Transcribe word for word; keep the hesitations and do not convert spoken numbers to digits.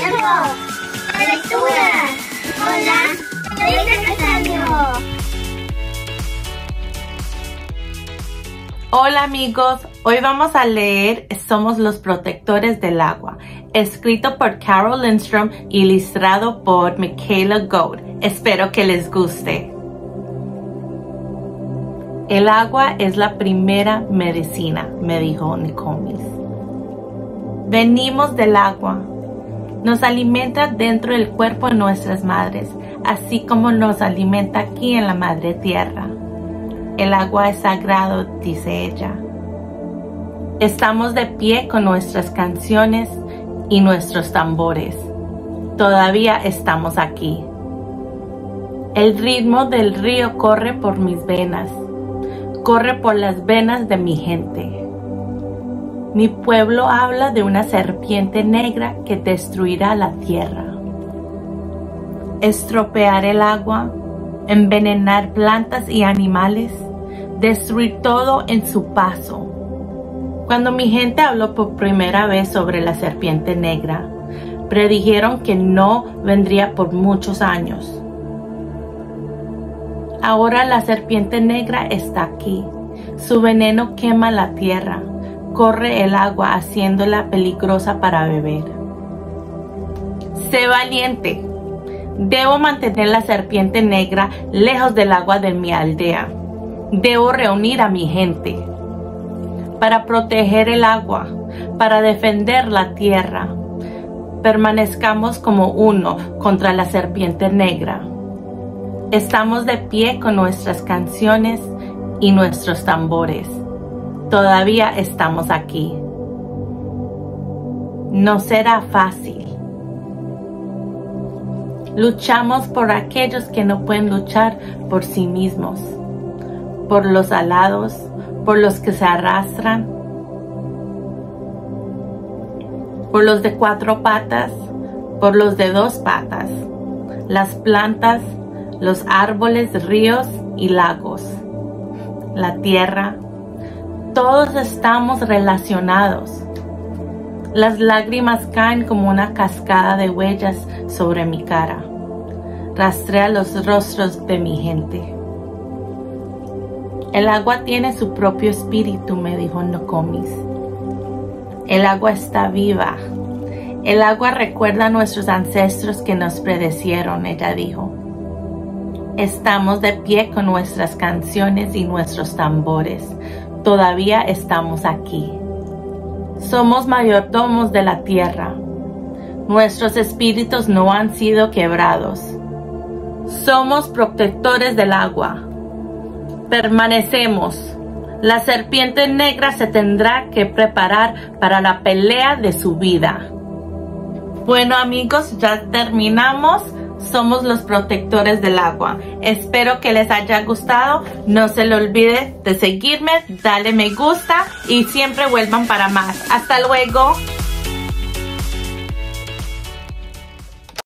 Tiempo de lectura. Hola, Elena Castaño. Hola amigos, hoy vamos a leer Somos los Protectores del Agua, escrito por Carol Lindstrom y ilustrado por Michaela Goad. Espero que les guste. El agua es la primera medicina, me dijo Nokomis. Venimos del agua. Nos alimenta dentro del cuerpo de nuestras madres, así como nos alimenta aquí en la madre tierra. El agua es sagrado, dice ella. Estamos de pie con nuestras canciones y nuestros tambores. Todavía estamos aquí. El ritmo del río corre por mis venas. Corre por las venas de mi gente. Mi pueblo habla de una serpiente negra que destruirá la tierra. Estropear el agua, envenenar plantas y animales, destruir todo en su paso. Cuando mi gente habló por primera vez sobre la serpiente negra, predijeron que no vendría por muchos años. Ahora la serpiente negra está aquí. Su veneno quema la tierra, corre el agua haciéndola peligrosa para beber. Sé valiente. Debo mantener la serpiente negra lejos del agua de mi aldea. Debo reunir a mi gente para proteger el agua, para defender la tierra. Permanezcamos como uno contra la serpiente negra. Estamos de pie con nuestras canciones y nuestros tambores. Todavía estamos aquí. No será fácil. Luchamos por aquellos que no pueden luchar por sí mismos, por los alados, por los que se arrastran, por los de cuatro patas, por los de dos patas, las plantas, los árboles, ríos y lagos, la tierra. Todos estamos relacionados. Las lágrimas caen como una cascada de huellas sobre mi cara. Rastrea los rostros de mi gente. El agua tiene su propio espíritu, me dijo Nokomis. El agua está viva. El agua recuerda a nuestros ancestros que nos predecieron, ella dijo. Estamos de pie con nuestras canciones y nuestros tambores. Todavía estamos aquí. Somos mayordomos de la tierra. Nuestros espíritus no han sido quebrados. Somos protectores del agua. Permanecemos. La serpiente negra se tendrá que preparar para la pelea de su vida. Bueno amigos, ya terminamos. Somos los protectores del agua. Espero que les haya gustado. No se le olvide de seguirme, darle me gusta y siempre vuelvan para más. Hasta luego.